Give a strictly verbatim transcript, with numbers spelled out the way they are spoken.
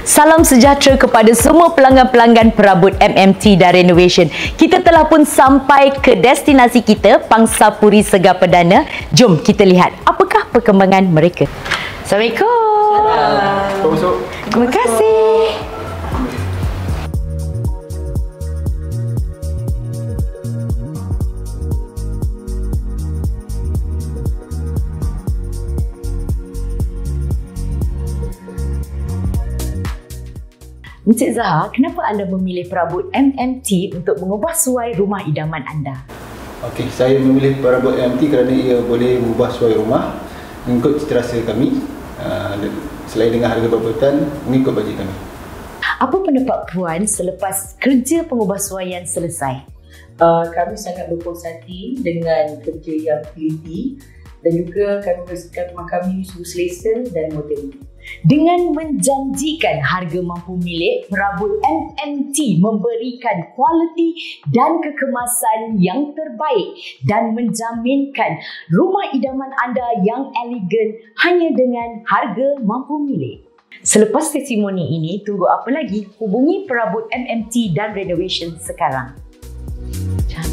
Salam sejahtera kepada semua pelanggan-pelanggan perabot M M T dan Renovation. Kita telah pun sampai ke destinasi kita, Pangsapuri Segar Perdana. Jom kita lihat apakah perkembangan mereka. Assalamualaikum. Assalamualaikum. Terima kasih. Encik Zahar, kenapa anda memilih perabot M M T untuk mengubah suai rumah idaman anda? Okey, saya memilih perabot M M T kerana ia boleh mengubah suai rumah mengikut cita rasa kami. Uh, selain dengan harga perabotan, mengikut bajet kami. Apa pendapat Puan selepas kerja pengubahsuaian selesai? Uh, kami sangat berpuas hati dengan kerja yang teliti dan juga kami merasakan rumah kami sungguh selesa dan moden. Dengan menjanjikan harga mampu milik, perabot M M T memberikan kualiti dan kekemasan yang terbaik dan menjaminkan rumah idaman anda yang elegan hanya dengan harga mampu milik. Selepas testimoni ini, tunggu apa lagi? Hubungi perabot M M T dan Renovation sekarang.